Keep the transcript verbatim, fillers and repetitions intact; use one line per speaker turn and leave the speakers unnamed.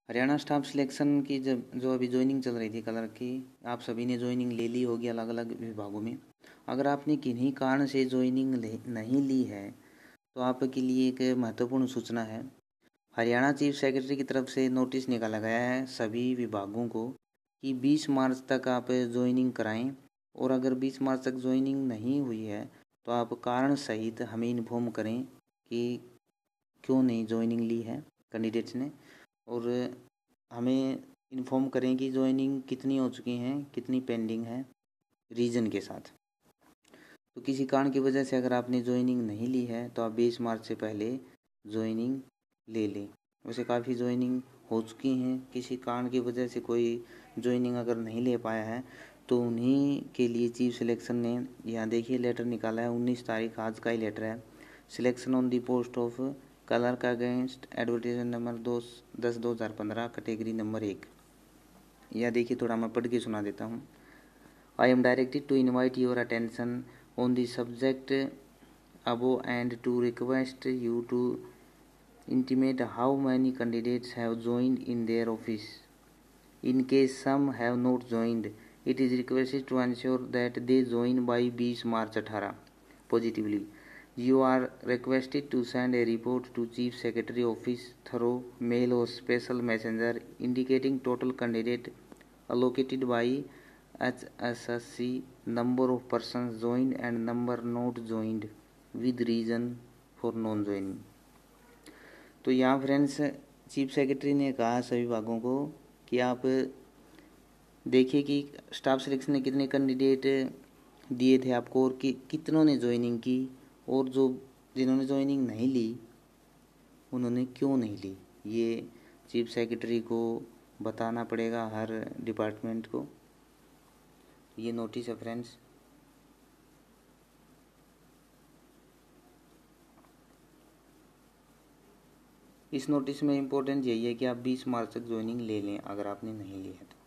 Haryana staff selection की जब जो अभी ज्वाइनिंग चल रही थी कलर की, आप सभी ने ज्वाइनिंग ले ली होगी अलग अलग विभागों में। अगर आपने किन्हीं कारण से ज्वाइनिंग नहीं ली है तो आपके लिए एक महत्वपूर्ण सूचना है। हरियाणा चीफ सेक्रेटरी की तरफ से नोटिस निकाला गया है सभी विभागों को कि बीस मार्च तक आप ज्वाइनिंग कराएं, और अगर बीस मार्च तक ज्वाइनिंग नहीं हुई है तो आप कारण सहित हमें इन्फॉर्म करें कि क्यों नहीं ज्वाइनिंग ली है कैंडिडेट्स ने, और हमें इन्फॉर्म करें कि ज्वाइनिंग कितनी हो चुकी हैं, कितनी पेंडिंग है, रीज़न के साथ। तो किसी कारण की वजह से अगर आपने ज्वाइनिंग नहीं ली है तो आप बीस मार्च से पहले ज्वाइनिंग ले लें। वैसे काफ़ी ज्वाइनिंग हो चुकी हैं, किसी कारण की वजह से कोई ज्वाइनिंग अगर नहीं ले पाया है तो उन्हीं के लिए चीफ सिलेक्शन ने यहाँ देखिए लेटर निकाला है। उन्नीस तारीख आज का ही लेटर है। Selection on the post of clerk against advertisement number दो दस दो हज़ार पंद्रह कैटेगरी नंबर एक। यह देखिए थोड़ा मैं पढ़ के सुना देता हूँ। I am directed to invite your attention on the subject above and to request you to intimate how many candidates have joined in their office. In case some have not joined, it is requested to ensure that they join by बीस मार्च अठारह positively. You are requested to send a report to Chief Secretary Office through mail or special messenger indicating total candidate allocated by H S S C, number of persons joined and number not joined with reason for non-joining. तो यहाँ friends chief secretary ने कहा सभी विभागों को कि आप देखिए कि स्टाफ सिलेक्शन ने कितने कैंडिडेट दिए थे आपको और कि कितनों ने ज्वाइनिंग की, और जो जिन्होंने ज्वाइनिंग नहीं ली उन्होंने क्यों नहीं ली। ये चीफ सेक्रेटरी को बताना पड़ेगा हर डिपार्टमेंट को। ये नोटिस है फ्रेंड्स। इस नोटिस में इम्पोर्टेंट यही है कि आप बीस मार्च तक ज्वाइनिंग ले लें अगर आपने नहीं ली है तो।